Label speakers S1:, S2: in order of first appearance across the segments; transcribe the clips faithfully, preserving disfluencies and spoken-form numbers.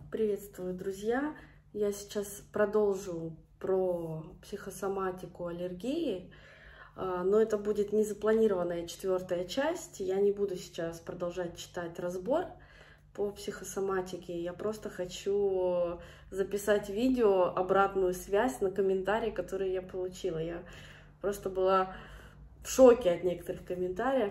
S1: Приветствую, друзья! Я сейчас продолжу про психосоматику аллергии, но это будет незапланированная четвертая часть. Я не буду сейчас продолжать читать разбор по психосоматике. Я просто хочу записать видео, обратную связь на комментарии, которые я получила. Я просто была в шоке от некоторых комментариев.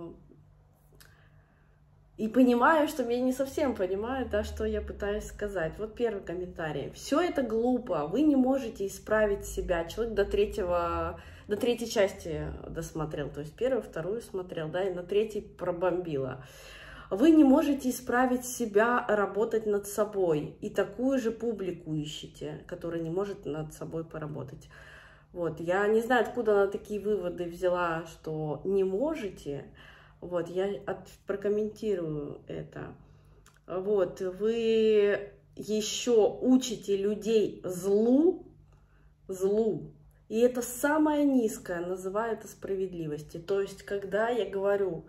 S1: И понимаю, что меня не совсем понимают, да, что я пытаюсь сказать. Вот первый комментарий. Все это глупо, вы не можете исправить себя. Человек до третьего, до третьей части досмотрел, то есть первую, вторую смотрел, да, и на третьей пробомбила. Вы не можете исправить себя, работать над собой. И такую же публику ищете, которая не может над собой поработать. Вот, я не знаю, откуда она такие выводы взяла, что не можете. Вот, я от, прокомментирую это. Вот, вы еще учите людей злу, злу, и это самое низкое, называю это справедливостью. То есть, когда я говорю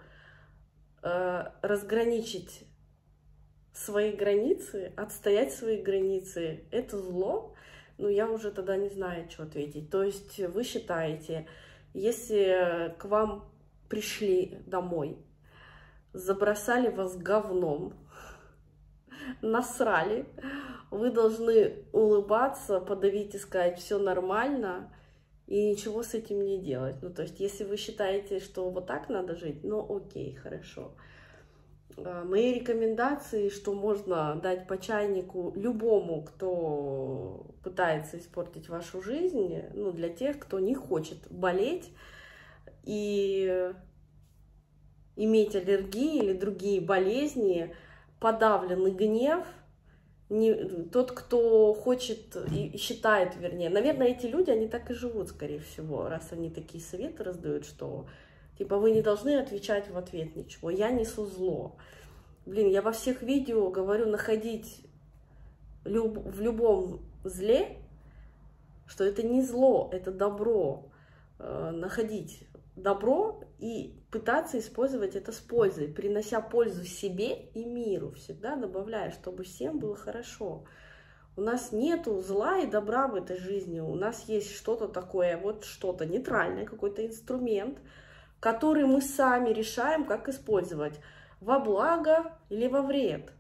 S1: э, разграничить свои границы, отстоять свои границы, это зло, ну, я уже тогда не знаю, что ответить. То есть, вы считаете, если к вам пришли домой, забросали вас говном, насрали, вы должны улыбаться, подавить и сказать: все нормально, и ничего с этим не делать. Ну, то есть, если вы считаете, что вот так надо жить, ну, окей, хорошо. Мои рекомендации, что можно дать по чайнику любому, кто пытается испортить вашу жизнь, ну, для тех, кто не хочет болеть и иметь аллергии или другие болезни, подавленный гнев, не, тот, кто хочет и считает, вернее, наверное, эти люди, они так и живут, скорее всего, раз они такие советы раздают, что, типа, вы не должны отвечать в ответ ничего, я несу зло. Блин, я во всех видео говорю находить люб, в любом зле, что это не зло, это добро, э, находить добро и пытаться использовать это с пользой, принося пользу себе и миру, всегда добавляя, чтобы всем было хорошо. У нас нету зла и добра в этой жизни, у нас есть что-то такое, вот что-то нейтральное, какой-то инструмент, который мы сами решаем, как использовать, во благо или во вред.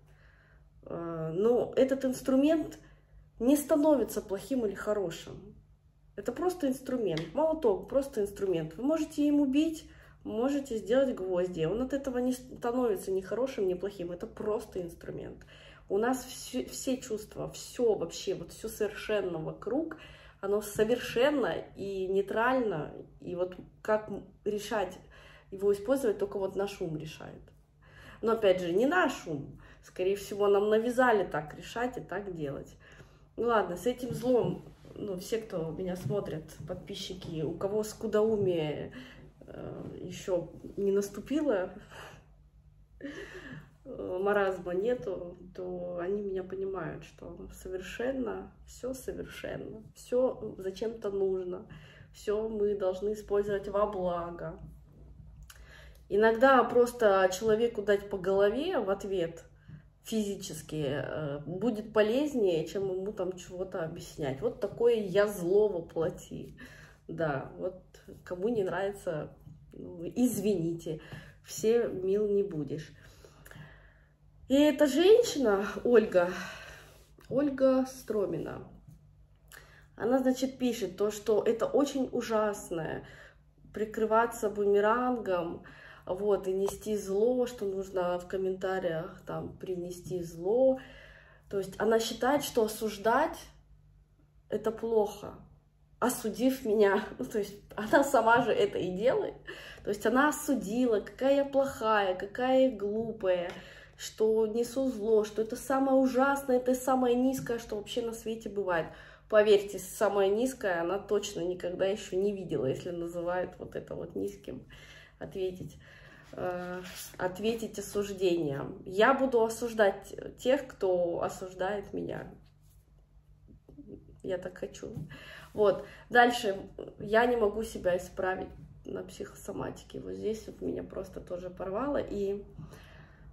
S1: Но этот инструмент не становится плохим или хорошим. Это просто инструмент, молоток, просто инструмент. Вы можете им убить, можете сделать гвозди. Он от этого не становится ни хорошим, ни плохим. Это просто инструмент. У нас все, все чувства, все вообще, вот все совершенно вокруг, оно совершенно и нейтрально. И вот как решать его использовать, только вот наш ум решает. Но опять же, не наш ум. Скорее всего, нам навязали так решать и так делать. Ну ладно, с этим злом... Ну, все, кто меня смотрят, подписчики, у кого скудоумие э, еще не наступило, маразма нету, то они меня понимают, что совершенно, все совершенно, все зачем-то нужно, все мы должны использовать во благо. Иногда просто человеку дать по голове в ответ физически будет полезнее, чем ему там чего-то объяснять. Вот такое я зло воплоти. Да, вот кому не нравится, ну, извините, все мил не будешь. И эта женщина, Ольга, Ольга Стромина, она, значит, пишет то, что это очень ужасное, прикрываться бумерангом, вот, и нести зло, что нужно в комментариях там принести зло. То есть она считает, что осуждать это плохо, осудив меня. Ну, то есть она сама же это и делает. То есть она осудила, какая я плохая, какая я глупая, что несу зло, что это самое ужасное, это самое низкое, что вообще на свете бывает. Поверьте, самое низкое она точно никогда еще не видела, если называют вот это вот низким. Ответить, э, ответить осуждением. Я буду осуждать тех, кто осуждает меня. Я так хочу. Вот. Дальше. Я не могу себя исправить на психосоматике. Вот здесь вот меня просто тоже порвало. И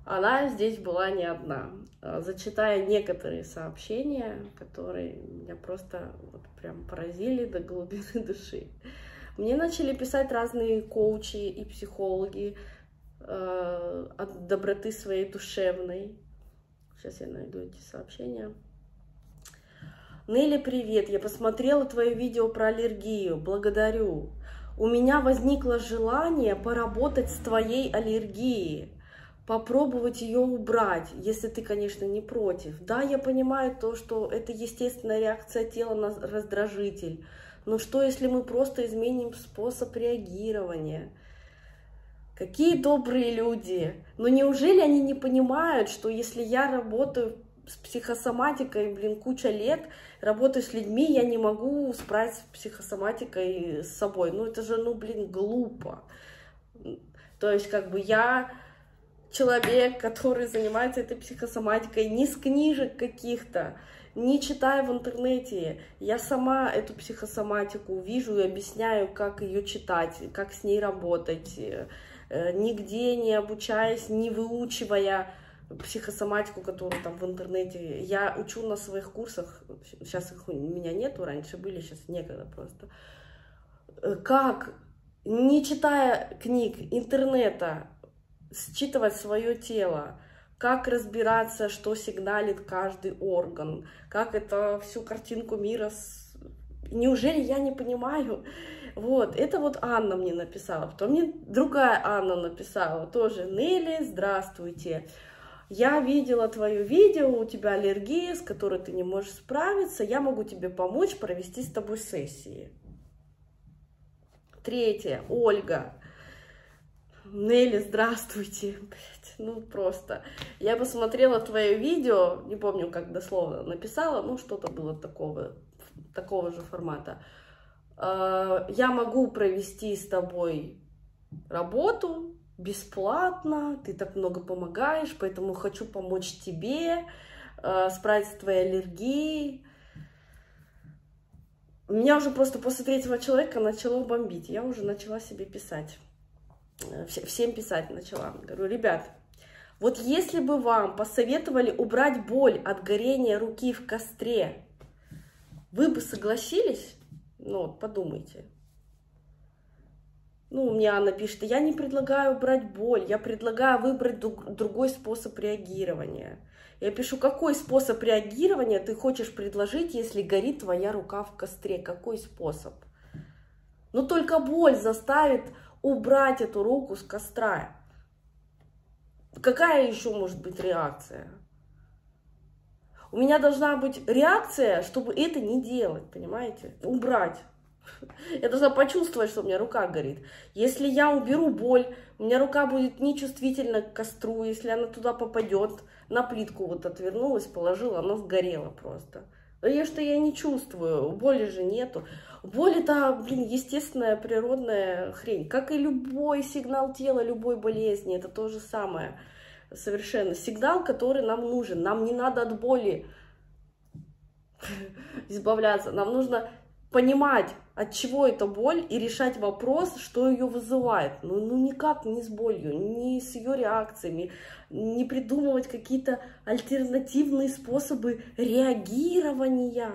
S1: она здесь была не одна. Зачитая некоторые сообщения, которые меня просто вот прям поразили до глубины души. Мне начали писать разные коучи и психологи э, от доброты своей душевной. Сейчас я найду эти сообщения. Нелли, привет, я посмотрела твое видео про аллергию, благодарю. У меня возникло желание поработать с твоей аллергией, попробовать ее убрать, если ты, конечно, не против. Да, я понимаю то, что это естественная реакция тела на раздражитель, но что, если мы просто изменим способ реагирования? Какие добрые люди! Но неужели они не понимают, что если я работаю с психосоматикой, блин, куча лет, работаю с людьми, я не могу справиться с психосоматикой с собой? Ну, это же, ну, блин, глупо. То есть, как бы, я человек, который занимается этой психосоматикой не с книжек каких-то, не читая в интернете. Я сама эту психосоматику вижу и объясняю, как ее читать, как с ней работать, нигде не обучаясь, не выучивая психосоматику, которую там в интернете. Я учу на своих курсах, сейчас их у меня нету, раньше были, сейчас некогда просто. Как, не читая книг, интернета, считывать свое тело, как разбираться, что сигналит каждый орган, как это всю картинку мира... С... Неужели я не понимаю? Вот, это вот Анна мне написала, потом мне другая Анна написала, тоже: Нелли, здравствуйте. Я видела твое видео, у тебя аллергия, с которой ты не можешь справиться, я могу тебе помочь провести с тобой сессии. Третье, Ольга. Нелли, здравствуйте. Ну, просто. Я посмотрела твое видео, не помню, как дословно написала, ну, что-то было такого, такого же формата. Я могу провести с тобой работу бесплатно, ты так много помогаешь, поэтому хочу помочь тебе справиться с твоей аллергией. Меня уже просто после третьего человека начало бомбить, я уже начала себе писать. Всем писать начала. Говорю: ребят, вот если бы вам посоветовали убрать боль от горения руки в костре, вы бы согласились? Ну, вот подумайте. Ну, мне Анна пишет: я не предлагаю убрать боль, я предлагаю выбрать другой способ реагирования. Я пишу: какой способ реагирования ты хочешь предложить, если горит твоя рука в костре? Какой способ? Ну, только боль заставит убрать эту руку с костра. Какая еще может быть реакция? У меня должна быть реакция, чтобы это не делать, понимаете? Убрать. Я должна почувствовать, что у меня рука горит. Если я уберу боль, у меня рука будет нечувствительна к костру. Если она туда попадет, на плитку вот отвернулась, положила, она сгорела просто. Да что я не чувствую, боли же нету. Боль — это, блин, естественная природная хрень. Как и любой сигнал тела, любой болезни, это то же самое. Совершенно. Сигнал, который нам нужен. Нам не надо от боли избавляться. Нам нужно понимать, от чего эта боль, и решать вопрос, что ее вызывает. Ну, ну никак не с болью, не с ее реакциями, не придумывать какие-то альтернативные способы реагирования.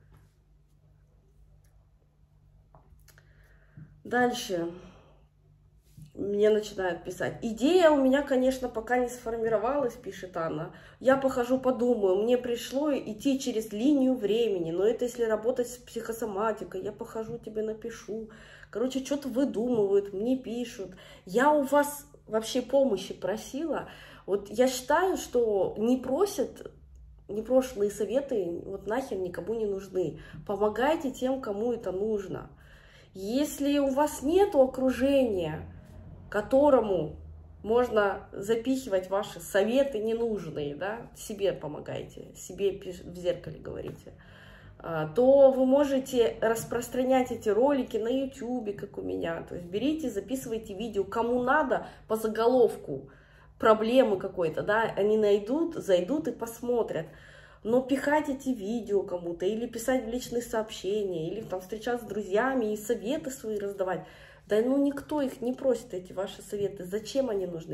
S1: Дальше мне начинают писать: идея у меня, конечно, пока не сформировалась, пишет Анна. Я похожу, подумаю, мне пришло идти через линию времени, но это если работать с психосоматикой, я похожу, тебе напишу. Короче, что-то выдумывают, мне пишут. Я у вас вообще помощи просила. Вот я считаю, что не просят, непрошенные советы вот нахер никому не нужны. Помогайте тем, кому это нужно. Если у вас нет окружения, которому можно запихивать ваши советы ненужные, да, себе помогайте, себе в зеркале говорите, то вы можете распространять эти ролики на ютубе, как у меня. То есть берите, записывайте видео, кому надо, по заголовку проблемы какой-то, да, они найдут, зайдут и посмотрят. Но пихать эти видео кому-то, или писать в личные сообщения, или там встречаться с друзьями и советы свои раздавать. Да ну никто их не просит, эти ваши советы. Зачем они нужны?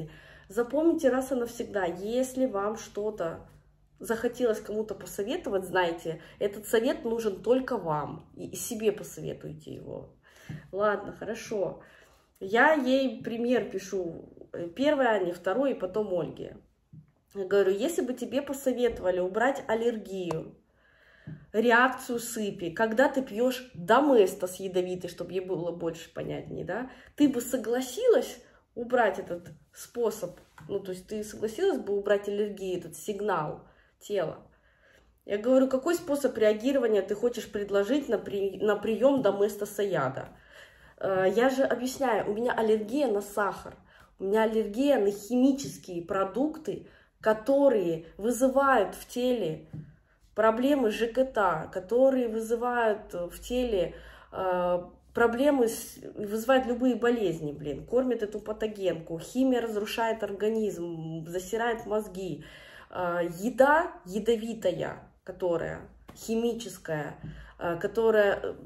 S1: Запомните раз и навсегда, если вам что-то захотелось кому-то посоветовать, знаете, этот совет нужен только вам. И себе посоветуйте его. Ладно, хорошо. Я ей пример пишу. Первой Ане, второй и потом Ольге. Я говорю, если бы тебе посоветовали убрать аллергию, реакцию сыпи, когда ты пьешь доместос ядовитый, чтобы ей было больше понятнее, да, ты бы согласилась убрать этот способ, ну, то есть ты согласилась бы убрать аллергию, этот сигнал тела. Я говорю, какой способ реагирования ты хочешь предложить на, при... на прием доместоса яда? Я же объясняю, у меня аллергия на сахар, у меня аллергия на химические продукты, которые вызывают в теле проблемы с ЖКТ, которые вызывают в теле э, проблемы, с, вызывают любые болезни, блин, кормят эту патогенку, химия разрушает организм, засирает мозги, э, еда ядовитая, которая химическая, э, которая,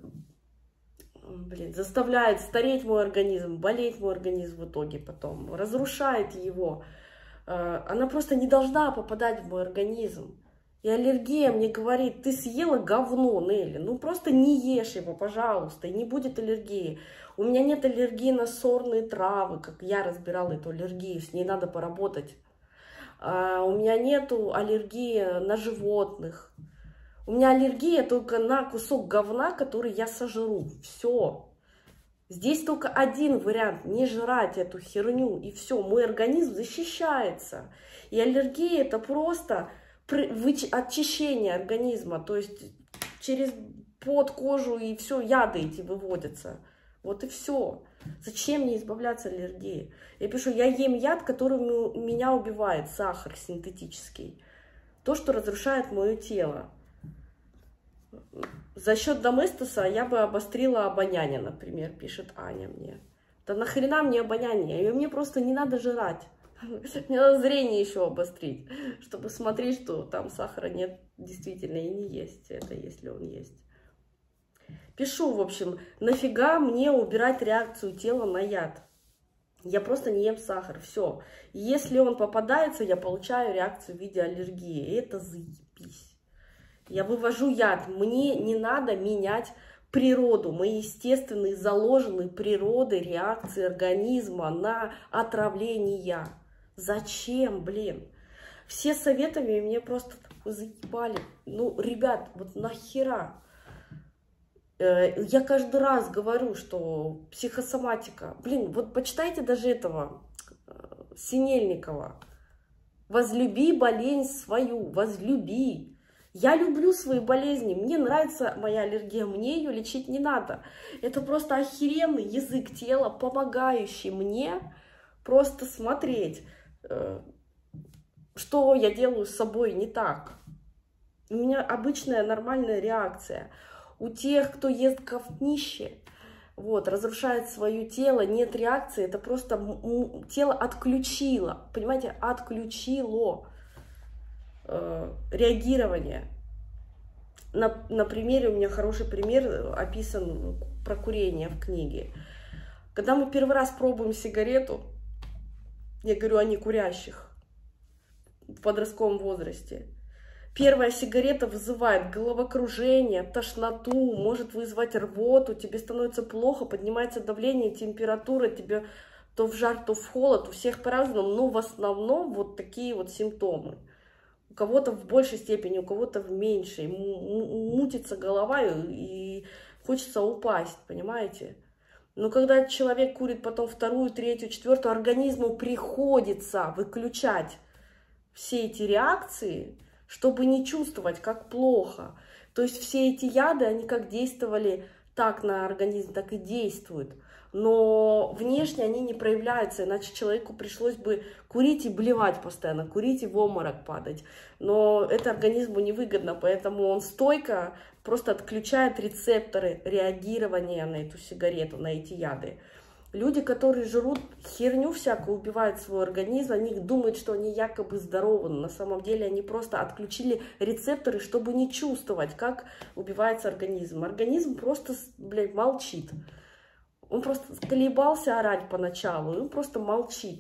S1: блин, заставляет стареть мой организм, болеть мой организм в итоге потом, разрушает его, э, она просто не должна попадать в мой организм. И аллергия мне говорит, ты съела говно, Нелли, ну просто не ешь его, пожалуйста, и не будет аллергии. У меня нет аллергии на сорные травы, как я разбирала эту аллергию, с ней надо поработать. А, у меня нету аллергии на животных. У меня аллергия только на кусок говна, который я сожру. Все. Здесь только один вариант, не жрать эту херню, и все, мой организм защищается. И аллергия это просто очищение организма, то есть через под кожу и все, яды эти выводятся. Вот и все. Зачем мне избавляться от аллергии? Я пишу, я ем яд, который меня убивает, сахар синтетический. То, что разрушает мое тело. За счет доместоса я бы обострила обоняние, например, пишет Аня мне. Да нахрена мне обоняние? Мне просто не надо жрать. Мне надо зрение еще обострить, чтобы смотреть, что там сахара нет действительно и не есть это, если он есть. Пишу, в общем, нафига мне убирать реакцию тела на яд? Я просто не ем сахар, все. Если он попадается, я получаю реакцию в виде аллергии. И это заебись. Я вывожу яд. Мне не надо менять природу, мои естественные заложенные природой реакции организма на отравление. Зачем, блин? Все советами мне просто заебали. Ну, ребят, вот нахера? Я каждый раз говорю, что психосоматика. Блин, вот почитайте даже этого Синельникова. Возлюби болезнь свою, возлюби. Я люблю свои болезни, мне нравится моя аллергия, мне ее лечить не надо. Это просто охеренный язык тела, помогающий мне просто смотреть, что я делаю с собой не так. У меня обычная нормальная реакция. У тех, кто ест говнище, вот, разрушает свое тело, нет реакции, это просто тело отключило, понимаете, отключило э, реагирование. На, на примере, у меня хороший пример описан про курение в книге. Когда мы первый раз пробуем сигарету, я говорю о некурящих в подростковом возрасте, первая сигарета вызывает головокружение, тошноту, может вызвать рвоту, тебе становится плохо, поднимается давление, температура, тебе то в жар, то в холод, у всех по-разному, но в основном вот такие вот симптомы. У кого-то в большей степени, у кого-то в меньшей, мутится голова и хочется упасть, понимаете? Но когда человек курит потом вторую, третью, четвертую, организму приходится выключать все эти реакции, чтобы не чувствовать, как плохо. То есть все эти яды, они как действовали так на организм, так и действуют. Но внешне они не проявляются, иначе человеку пришлось бы курить и блевать постоянно, курить и в обморок падать. Но это организму невыгодно, поэтому он стойко просто отключает рецепторы реагирования на эту сигарету, на эти яды. Люди, которые жрут херню всякую, убивают свой организм, они думают, что они якобы здоровы, но на самом деле они просто отключили рецепторы, чтобы не чувствовать, как убивается организм. Организм просто, блядь, молчит. Он просто колебался орать поначалу, и он просто молчит.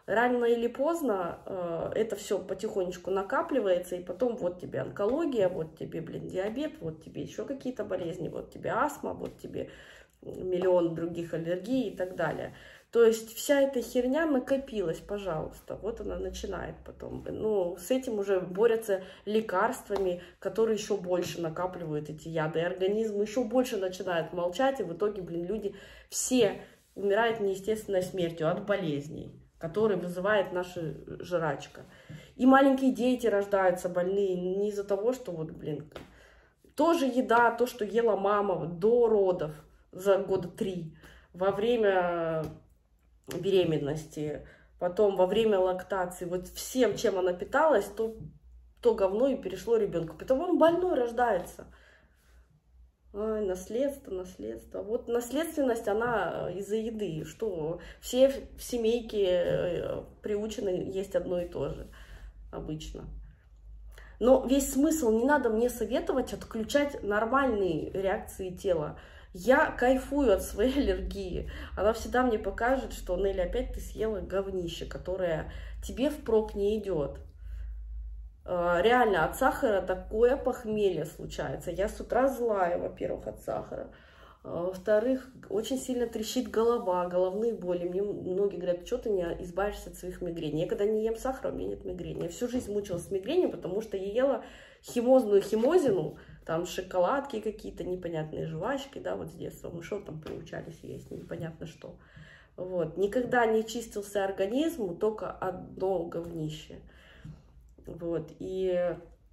S1: рано или поздно э, это все потихонечку накапливается, и потом вот тебе онкология, вот тебе, блин, диабет, вот тебе еще какие-то болезни, вот тебе астма, вот тебе миллион других аллергий и так далее. То есть вся эта херня накопилась, пожалуйста, вот она начинает потом. Ну, с этим уже борются лекарствами, которые еще больше накапливают эти яды, и организм еще больше начинает молчать, и в итоге, блин, люди все умирают неестественной смертью от болезней, которые вызывает наша жрачка. И маленькие дети рождаются больные не из-за того, что вот, блин, тоже еда, то, что ела мама до родов за года три, во время беременности, потом во время лактации, вот всем, чем она питалась, то, то говно и перешло ребенку. Потому он больной рождается. Ой, наследство, наследство. Вот наследственность, она из-за еды. Что все в семейке приучены есть одно и то же обычно. Но весь смысл, не надо мне советовать отключать нормальные реакции тела. Я кайфую от своей аллергии. Она всегда мне покажет, что, Нелли, опять ты съела говнище, которое тебе впрок не идет. Реально, от сахара такое похмелье случается. Я с утра злая, во-первых, от сахара. Во-вторых, очень сильно трещит голова, головные боли. Мне многие говорят, что ты не избавишься от своих мигрений. Я когда не ем сахара, у меня нет мигрени. Я всю жизнь мучилась с мигренью, потому что я ела химозную химозину, там шоколадки какие-то, непонятные жвачки, да, вот с детства. Мы что там приучались есть, непонятно что. Вот. Никогда не чистился организм, только одно говнище. Вот. И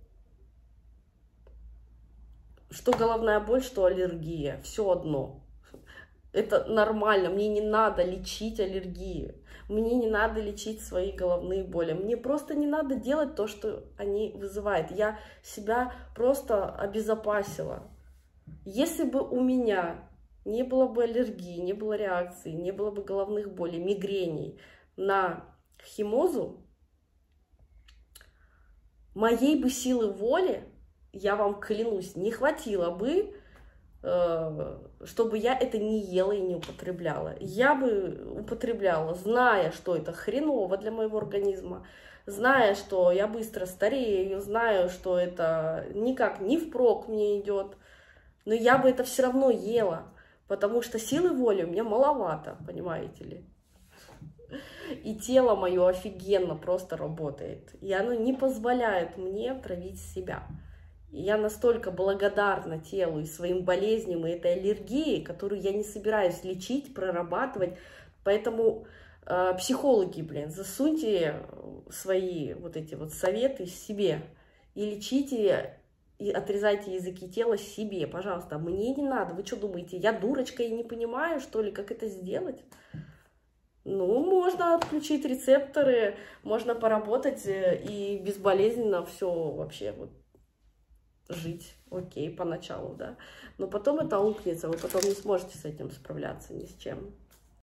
S1: что головная боль, что аллергия, все одно. Это нормально, мне не надо лечить аллергию, мне не надо лечить свои головные боли, мне просто не надо делать то, что они вызывают. Я себя просто обезопасила. Если бы у меня не было бы аллергии, не было реакции, не было бы головных болей, мигрений на химозу, моей бы силы воли, я вам клянусь, не хватило бы, чтобы я это не ела и не употребляла. Я бы употребляла, зная, что это хреново для моего организма, зная, что я быстро старею, знаю, что это никак не впрок мне идет, но я бы это все равно ела, потому что силы воли у меня маловато, понимаете ли. И тело мое офигенно просто работает, и оно не позволяет мне травить себя. И я настолько благодарна телу и своим болезням, и этой аллергии, которую я не собираюсь лечить, прорабатывать. Поэтому э, психологи, блин, засуньте свои вот эти вот советы себе и лечите, и отрезайте языки тела себе, пожалуйста. Мне не надо. Вы что думаете, я дурочка и не понимаю, что ли, как это сделать? Ну, можно отключить рецепторы, можно поработать и безболезненно все вообще вот жить, окей, поначалу, да. Но потом это аукнется, вы потом не сможете с этим справляться ни с чем.